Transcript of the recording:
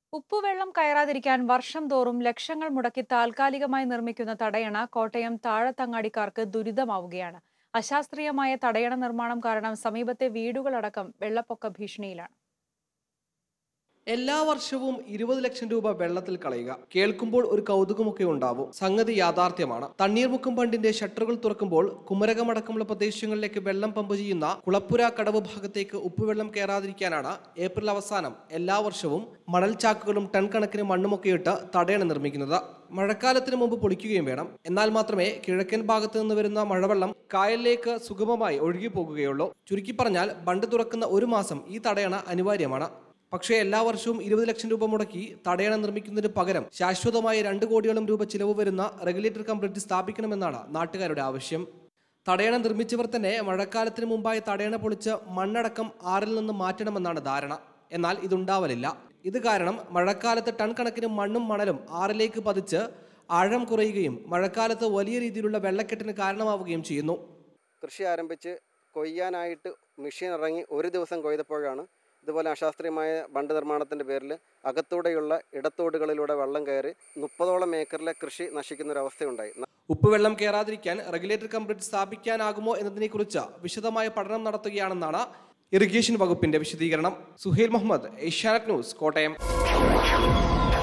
ഉപ്പുവെള്ളം കയറാതിരിക്കാൻ വർഷം തോറും ലക്ഷങ്ങൾ മുടക്കി താൽക്കാലികമായി നിർമ്മിക്കുന്ന തടയണ കോട്ടയം താഴത്തങ്ങാടിക്കാർക്ക് ദുരിതമാവുകയാണ്. അശാസ്ത്രീയമായ തടയണ നിർമ്മാണം കാരണം സമീപത്തെ വീടുകളടക്കം വെള്ളപ്പൊക്ക ഭീഷണിയിലാണ്. എല്ലാ വർഷവും 20 ലക്ഷം രൂപ വെള്ളത്തിൽ കളയുക കേൾക്കുമ്പോൾ ഒരു കൗതുകമൊക്കെ ഉണ്ടാവും. സംഗതി യാഥാർത്ഥ്യമാണ്. തണ്ണീർമുക്കം ബണ്ടിന്റെ ഷട്ടറുകൾ തുറക്കുമ്പോൾ കുമരകമടക്കമുള്ള പ്രദേശങ്ങളിലേക്ക് വെള്ളം പമ്പ് ചെയ്യുന്ന കുളപ്പുര കടവ് ഭാഗത്തേക്ക് ഉപ്പുവെള്ളം കയറാതിരിക്കാനാണ് ഏപ്രിൽ അവസാനം എല്ലാ വർഷവും മണൽ ചാക്കുകളും ടൺ കണക്കിന് മണ്ണുമൊക്കെ ഇട്ട് തടയണ നിർമ്മിക്കുന്നത്. മഴക്കാലത്തിന് മുമ്പ് പൊളിക്കുകയും വേണം. എന്നാൽ മാത്രമേ കിഴക്കൻ ഭാഗത്ത് നിന്ന് വരുന്ന മഴവെള്ളം കായലിലേക്ക് സുഗമമായി ഒഴുകി പോകുകയുള്ളൂ. ചുരുക്കി പറഞ്ഞാൽ ബണ്ട് തുറക്കുന്ന ഒരു മാസം ഈ തടയണ അനിവാര്യമാണ്. പക്ഷേ എല്ലാ വർഷവും 20 ലക്ഷം രൂപ മുടക്കി തടയണ നിർമ്മിക്കുന്നതിന് പകരം ശാശ്വതമായി 2 കോടിയോളം രൂപ ചിലവ് വരുന്ന റെഗുലേറ്റർ കം ബ്രിഡ്ജ് സ്ഥാപിക്കണമെന്നാണ് നാട്ടുകാരുടെ ആവശ്യം. തടയണ നിർമ്മിച്ചവർ തന്നെ മഴക്കാലത്തിന് മുമ്പായി തടയണ പൊളിച്ച് മണ്ണടക്കം ആറിൽ നിന്ന് മാറ്റണമെന്നാണ് ധാരണ. എന്നാൽ ഇതുണ്ടാവലില്ല. ഇത് കാരണം മഴക്കാലത്ത് ടൺ കണക്കിന് മണ്ണും മണലും ആറിലേക്ക് പതിച്ച് ആഴം കുറയുകയും മഴക്കാലത്ത് വലിയ രീതിയിലുള്ള വെള്ളക്കെട്ടിന് കാരണമാവുകയും ചെയ്യുന്നു. കൃഷി ആരംഭിച്ച് കൊയ്യാനായിട്ട് മെഷീൻ ഇറങ്ങി ഒരു ദിവസം കൊയ്തപ്പോഴാണ് ഇതുപോലെ അശാസ്ത്രീയമായ ബണ്ട് നിർമ്മാണത്തിൻ്റെ പേരിൽ അകത്തൂടെയുള്ള ഇടത്തോടുകളിലൂടെ വെള്ളം കയറി 30ഓളം ഏക്കറിലെ കൃഷി നശിക്കുന്നൊരവസ്ഥയുണ്ടായി. ഉപ്പുവെള്ളം കയറാതിരിക്കാൻ റെഗുലേറ്റർ കം ബ്രിഡ്ജ് സ്ഥാപിക്കാനാകുമോ എന്നതിനെക്കുറിച്ച് വിശദമായ പഠനം നടത്തുകയാണെന്നാണ് ഇറിഗേഷൻ വകുപ്പിന്റെ വിശദീകരണം. സുഹൈൽ മുഹമ്മദ്, ഏഷ്യാനെറ്റ് ന്യൂസ്, കോട്ടയം.